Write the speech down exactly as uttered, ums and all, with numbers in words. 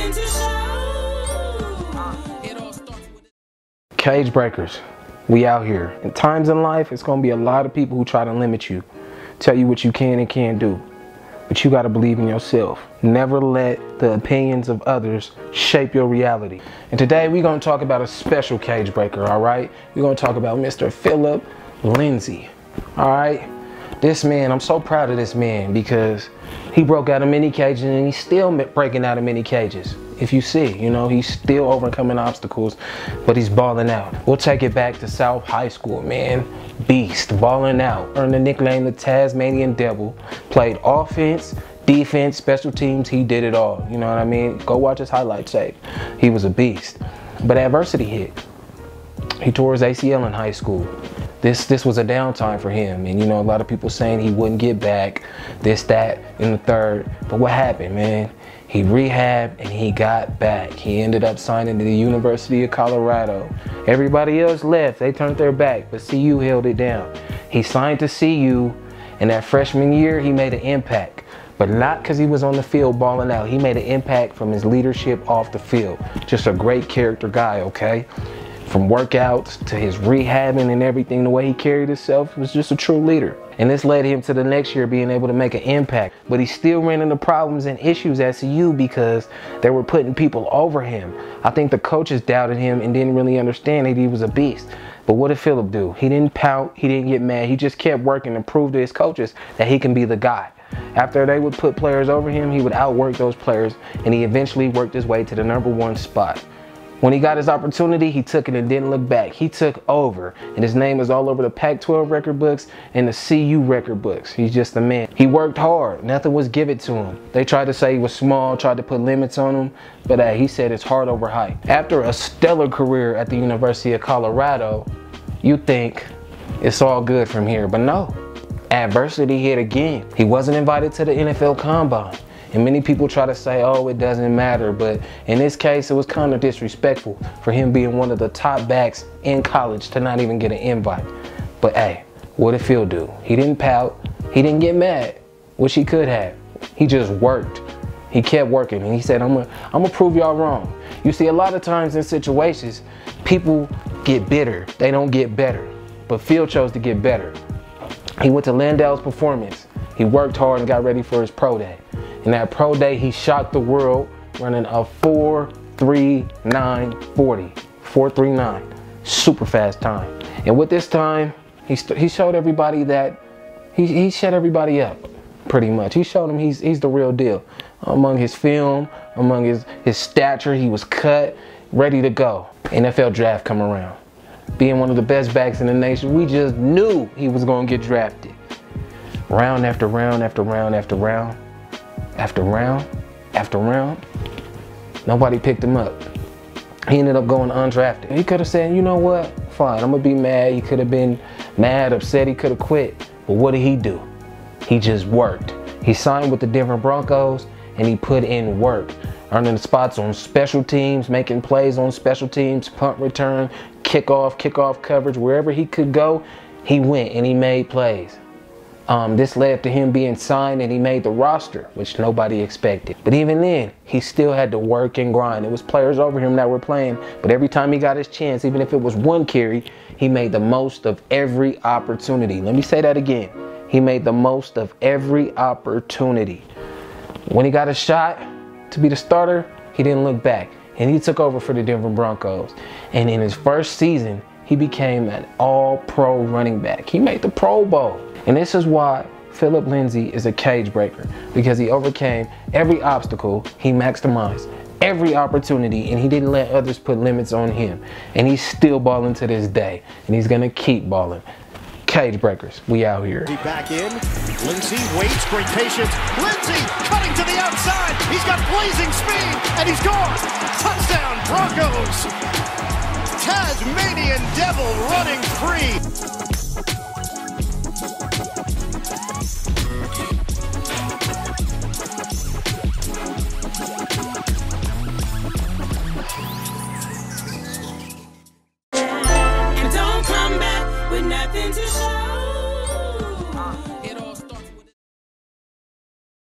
nothing to show. Cage breakers, we out here. In times in life, it's gonna be a lot of people who try to limit you, tell you what you can and can't do. But you gotta believe in yourself. Never let the opinions of others shape your reality. And today we're gonna talk about a special cage breaker, all right? We're gonna talk about Mister Phillip Lindsay, all right? This man, I'm so proud of this man because he broke out of many cages and he's still breaking out of many cages. If you see, you know, he's still overcoming obstacles, but he's balling out. We'll take it back to South High School, man. Beast, balling out. Earned the nickname the Tasmanian Devil. Played offense, defense, special teams. He did it all. You know what I mean? Go watch his highlight tape. He was a beast. But adversity hit. He tore his A C L in high school. This this was a downtime for him, and you know, a lot of people saying he wouldn't get back, this, that, and the third. But what happened, man? He rehabbed and he got back. He ended up signing to the University of Colorado. Everybody else left, they turned their back, but C U held it down. He signed to C U, and that freshman year, he made an impact. But not because he was on the field balling out. He made an impact from his leadership off the field. Just a great character guy, okay? From workouts to his rehabbing and everything, the way he carried himself, was just a true leader. And this led him to the next year being able to make an impact. But he still ran into problems and issues at C U because they were putting people over him. I think the coaches doubted him and didn't really understand that he was a beast. But what did Phillip do? He didn't pout, he didn't get mad, he just kept working and proved to his coaches that he can be the guy. After they would put players over him, he would outwork those players, and he eventually worked his way to the number one spot. When he got his opportunity, he took it and didn't look back. He took over, and his name is all over the Pac twelve record books and the C U record books. He's just a man. He worked hard. Nothing was given to him. They tried to say he was small, tried to put limits on him, but uh, he said it's hard over height. After a stellar career at the University of Colorado, you think it's all good from here, but no. Adversity hit again. He wasn't invited to the N F L Combine. And many people try to say, oh, it doesn't matter. But in this case, it was kind of disrespectful for him being one of the top backs in college to not even get an invite. But hey, what did Phil do? He didn't pout. He didn't get mad, which he could have. He just worked. He kept working. And he said, I'm gonna, I'm gonna prove y'all wrong. You see, a lot of times in situations, people get bitter. They don't get better. But Phil chose to get better. He went to Landau's Performance. He worked hard and got ready for his pro day. In that pro day, he shocked the world running a four three nine forty. four three nine. Super fast time. And with this time, he, he showed everybody that he, he shut everybody up, pretty much. He showed them he's, he's the real deal. Among his film, among his, his stature, he was cut, ready to go. N F L draft come around. Being one of the best backs in the nation, we just knew he was going to get drafted. Round after round after round after round. After round, after round, nobody picked him up. He ended up going undrafted. He could have said, you know what, fine, I'm gonna be mad. He could have been mad, upset, he could have quit. But what did he do? He just worked. He signed with the Denver Broncos and he put in work, earning spots on special teams, making plays on special teams, punt return, kickoff, kickoff coverage, wherever he could go, he went and he made plays. Um, this led to him being signed and he made the roster, which nobody expected. But even then, he still had to work and grind. It was players over him that were playing, but every time he got his chance, even if it was one carry, he made the most of every opportunity. Let me say that again. He made the most of every opportunity. When he got a shot to be the starter, he didn't look back. And he took over for the Denver Broncos. And in his first season, he became an all-pro running back. He made the Pro Bowl. And this is why Phillip Lindsay is a cage breaker, because he overcame every obstacle, he maximized every opportunity, and he didn't let others put limits on him. And he's still balling to this day, and he's gonna keep balling. Cage breakers, we out here. Back in, Lindsay waits, great patience. Lindsay cutting to the outside, he's got blazing speed, and he's gone. Touchdown Broncos! Tasmanian Devil running free.